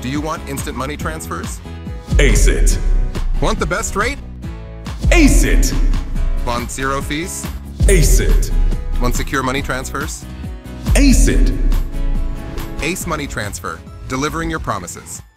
Do you want instant money transfers? Ace it. Want the best rate? Ace it. Want zero fees? Ace it. Want secure money transfers? Ace it. Ace Money Transfer, delivering your promises.